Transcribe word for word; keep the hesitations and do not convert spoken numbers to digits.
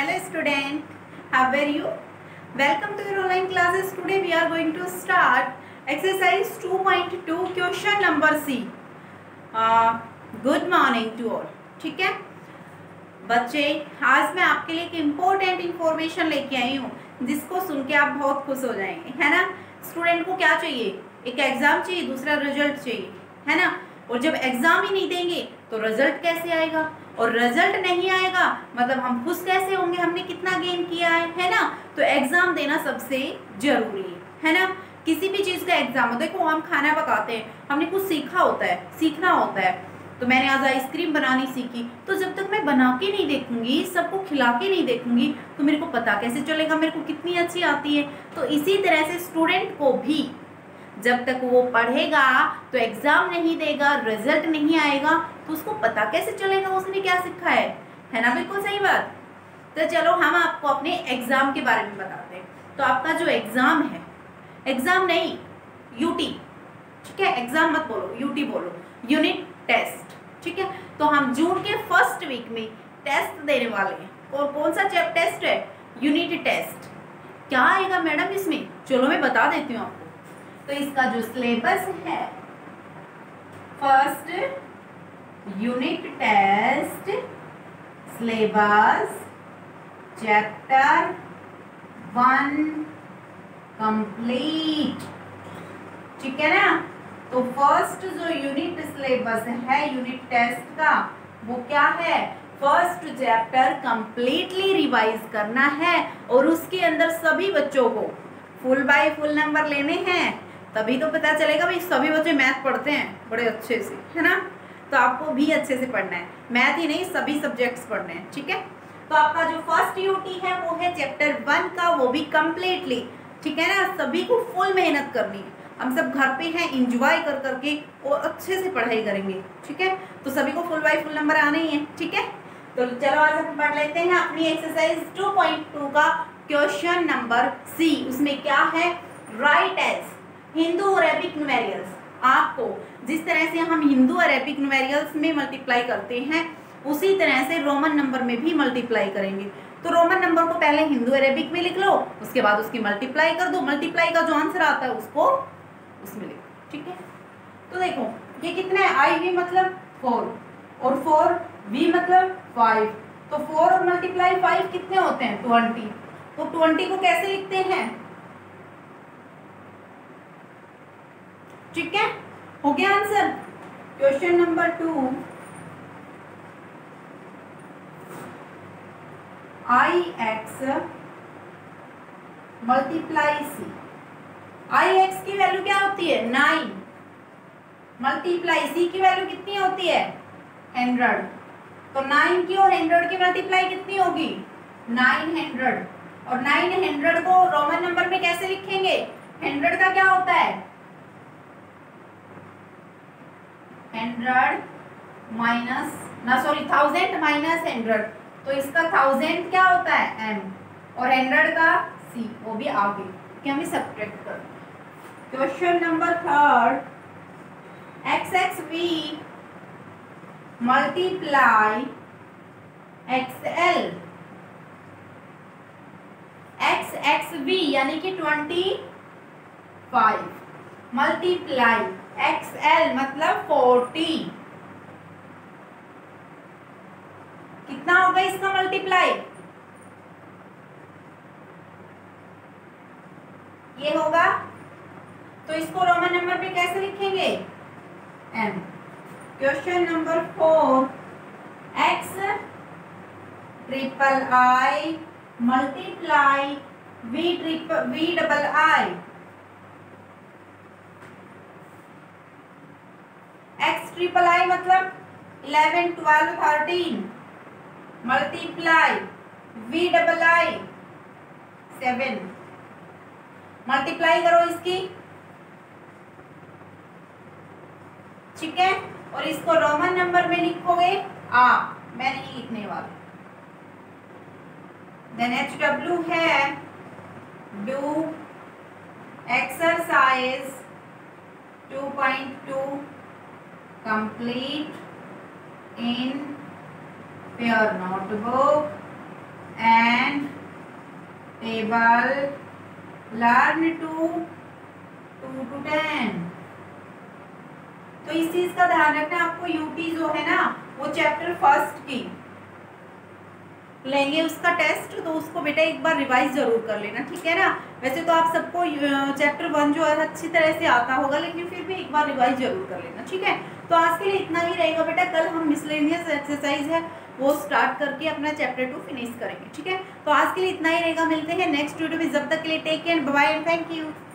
Hello student, how are you? Welcome to your online classes. Today we are going to start exercise two point two question number C. uh, Good morning to all. ठीक है बच्चे, आज मैं आपके लिए एक important information लेके आई हूँ जिसको सुन के आप बहुत खुश हो जाएंगे, है ना। स्टूडेंट को क्या चाहिए? एक एग्जाम चाहिए, दूसरा रिजल्ट चाहिए, है ना। और जब एग्जाम ही नहीं देंगे तो रिजल्ट कैसे आएगा, और रिजल्ट नहीं आएगा मतलब हम खुश कैसे होंगे, हमने कितना गेन किया है, है ना। तो एग्जाम देना सबसे जरूरी है, है ना। किसी भी चीज़ का एग्जाम हो, देखो हम खाना पकाते हैं, हमने कुछ सीखा होता है, सीखना होता है। तो मैंने आज आइसक्रीम बनानी सीखी, तो जब तक मैं बना के नहीं देखूंगी, सबको खिला के नहीं देखूंगी, तो मेरे को पता कैसे चलेगा मेरे को कितनी अच्छी आती है। तो इसी तरह से स्टूडेंट को भी जब तक वो पढ़ेगा तो एग्जाम नहीं देगा, रिजल्ट नहीं आएगा, तो उसको पता कैसे चलेगा उसने क्या सीखा है, है ना। बिल्कुल सही बात। तो चलो हम आपको अपने एग्जाम के बारे में बताते हैं। तो आपका जो एग्जाम है, एग्जाम नहीं यूटी, ठीक है, एग्जाम मत बोलो, यूटी बोलो, यूनिट टेस्ट, ठीक है। तो हम जून के फर्स्ट वीक में टेस्ट देने वाले हैं। और कौन सा टेस्ट है? Unit test. क्या आएगा मैडम इसमें? चलो मैं बता देती हूँ आपको। तो इसका जो सिलेबस है, first unit test syllabus chapter one complete, ठीक है ना। तो फर्स्ट जो यूनिट सिलेबस है यूनिट टेस्ट का, वो क्या है? फर्स्ट चैप्टर कंप्लीटली रिवाइज करना है और उसके अंदर सभी बच्चों को फुल बाय फुल नंबर लेने हैं। तभी तो पता चलेगा भाई सभी बच्चे मैथ पढ़ते हैं बड़े अच्छे से, है ना। तो आपको भी अच्छे से पढ़ना है, मैथ ही नहीं सभी सब्जेक्ट्स पढ़ने हैं, ठीक है। तो आपका जो फर्स्ट यूटी है वो है चैप्टर वन का, वो भी कंप्लीटली, ठीक है ना। सभी को फुल मेहनत करनी है, हम सब घर पे हैं, इंजॉय कर करके और अच्छे से पढ़ाई करेंगे, ठीक है। तो सभी को फुल बाय फुल नंबर आने ही है, ठीक है। तो चलो आज हम पढ़ लेते हैं अपनी एक्सरसाइज टू पॉइंट टू का क्वेश्चन नंबर सी। उसमें क्या है? राइट एज हिंदू और अरेबिक न्यूमेरियल्स। आपको जिस तरह से हम हिंदू और अरेबिक न्यूमेरियल्स में मल्टीप्लाई करते हैं उसी तरह से रोमन नंबर में भी मल्टीप्लाई करेंगे। तो रोमन नंबर को पहले हिंदू अरेबिक में लिख लो, उसके बाद उसकी मल्टीप्लाई कर दो, मल्टीप्लाई का जो आंसर आता है उसको उसमें लिखो, ठीक है। तो देखो ये कितना है? आई वी मतलब फोर और फोर वी मतलब फाइव। तो फोर और मल्टीप्लाई फाइव कितने होते हैं? ट्वेंटी। तो ट्वेंटी को कैसे लिखते हैं? ठीक है, हो गया answer. Question number two, I X multiply C. I X की वैल्यू क्या होती है? नाइन। मल्टीप्लाई सी की वैल्यू कितनी होती है? हंड्रेड। तो नाइन की और हंड्रेड की मल्टीप्लाई कितनी होगी? Nine hundred. और नाइन हंड्रेड को रोमन नंबर में कैसे लिखेंगे? हंड्रेड का क्या होता है? हंड्रेड माइनस ना सॉरी थाउजेंड माइनस हंड्रेड। तो इसका थाउजेंड क्या होता है? एम। और हंड्रेड का सी, वो भी आगे कि हमें सब्ट्रैक्ट कर। Question number third, X X V multiply X L. X X V यानी कि twenty five multiply X L मतलब फोर्टी। कितना होगा इसका मल्टीप्लाई? ये होगा। तो इसको रोमन नंबर पे कैसे लिखेंगे? M. Question number four, X triple I multiply V triple V double I. X triple I मतलब eleven twelve thirteen multiply V double I seven. Multiply करो इसकी, ठीक है। और इसको रोमन नंबर में लिखोगे आप, मैं नहीं लिखने वाला। देन एच डब्ल्यू है do exercise two point two complete in your notebook and table learn two two to ten. तो इस चीज का ध्यान रखना, आपको यूटी जो है ना वो चैप्टर फर्स्ट की लेंगे उसका टेस्ट, तो उसको बेटा एक बार रिवाइज जरूर कर लेना, ठीक है ना। वैसे तो आप सबको चैप्टर वन जो है अच्छी तरह से आता होगा, लेकिन फिर भी एक बार रिवाइज जरूर कर लेना, ठीक है। तो आज के लिए इतना ही रहेगा बेटा, कल हम मिसलेनियस एक्सरसाइज है वो स्टार्ट करके अपना चैप्टर टू फिनिश करेंगे, ठीक है। तो आज के लिए इतना ही रहेगा, मिलते हैं नेक्स्ट वीडियो में, जब तक के लिए take care, bye bye and thank you.